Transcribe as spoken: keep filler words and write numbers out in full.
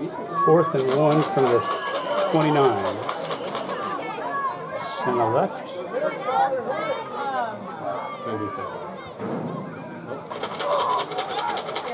Fourth and one from the twenty-nine. Center left. Maybe second.